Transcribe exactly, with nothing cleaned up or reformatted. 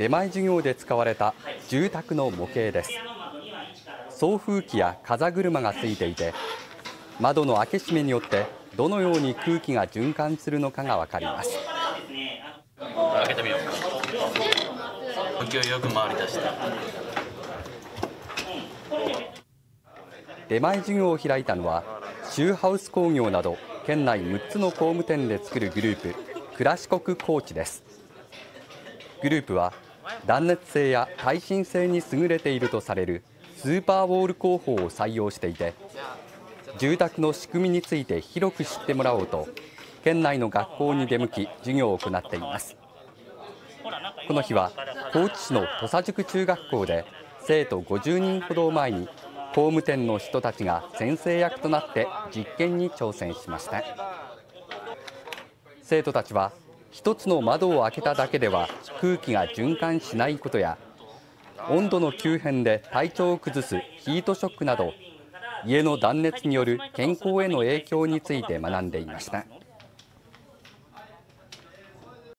出前授業で使われた住宅の模型です。送風機や風車がついていて、窓の開け閉めによってどのように空気が循環するのかがわかります。 開けてみようか。勢いよく回り出した。 出前授業を開いたのはシューハウス工業など県内むっつの工務店で作るグループ暮らし国高知です。グループは断熱性や耐震性に優れているとされるスーパーウォール工法を採用していて、住宅の仕組みについて広く知ってもらおうと県内の学校に出向き授業を行っています。この日は高知市の土佐塾中学校で生徒ごじゅうにんほどを前に工務店の人たちが先生役となって実験に挑戦しました。生徒たちは一つの窓を開けただけでは空気が循環しないことや、温度の急変で体調を崩すヒートショックなど家の断熱による健康への影響について学んでいました。